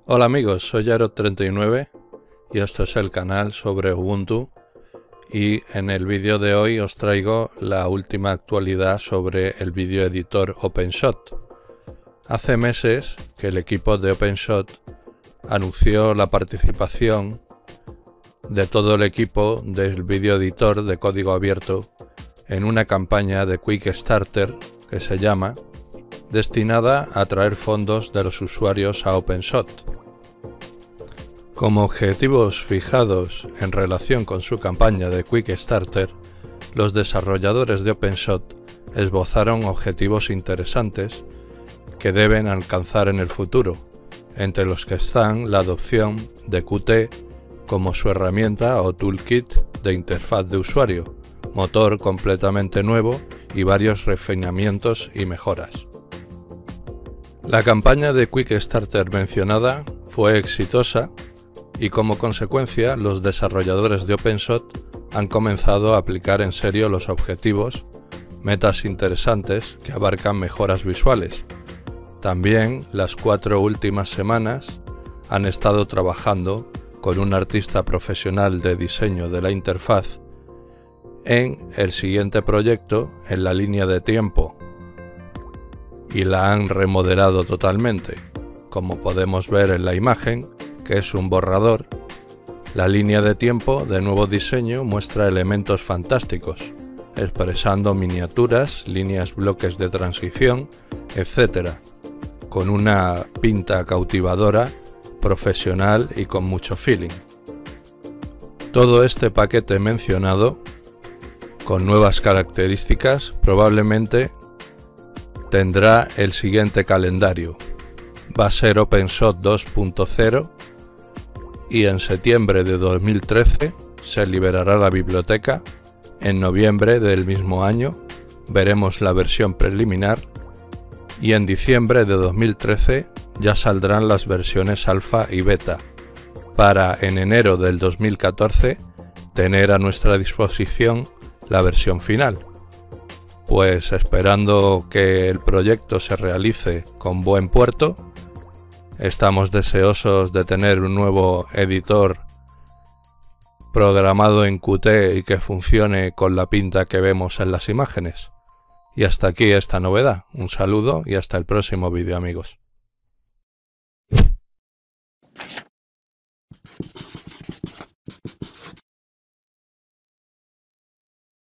Hola amigos, soy Yarod39 y esto es el canal sobre Ubuntu, y en el vídeo de hoy os traigo la última actualidad sobre el vídeo editor OpenShot. Hace meses que el equipo de OpenShot anunció la participación de todo el equipo del vídeo editor de código abierto en una campaña de Quickstarter que se llama, destinada a atraer fondos de los usuarios a OpenShot. Como objetivos fijados en relación con su campaña de Quickstarter, los desarrolladores de OpenShot esbozaron objetivos interesantes que deben alcanzar en el futuro, entre los que están la adopción de Qt como su herramienta o toolkit de interfaz de usuario, motor completamente nuevo y varios refinamientos y mejoras. La campaña de Quickstarter mencionada fue exitosa y como consecuencia los desarrolladores de OpenShot han comenzado a aplicar en serio los objetivos, metas interesantes que abarcan mejoras visuales. También las 4 últimas semanas han estado trabajando con un artista profesional de diseño de la interfaz en el siguiente proyecto en la línea de tiempo y la han remodelado totalmente, como podemos ver en la imagen, que es un borrador. La línea de tiempo de nuevo diseño muestra elementos fantásticos, expresando miniaturas, líneas, bloques de transición, etc., con una pinta cautivadora, profesional y con mucho feeling. Todo este paquete mencionado, con nuevas características, probablemente tendrá el siguiente calendario. Va a ser OpenShot 2.0 y en septiembre de 2013 se liberará la biblioteca. En noviembre del mismo año veremos la versión preliminar y en diciembre de 2013 ya saldrán las versiones alfa y beta, para en enero del 2014 tener a nuestra disposición la versión final. Pues esperando que el proyecto se realice con buen puerto, estamos deseosos de tener un nuevo editor programado en Qt y que funcione con la pinta que vemos en las imágenes. Y hasta aquí esta novedad. Un saludo y hasta el próximo vídeo, amigos.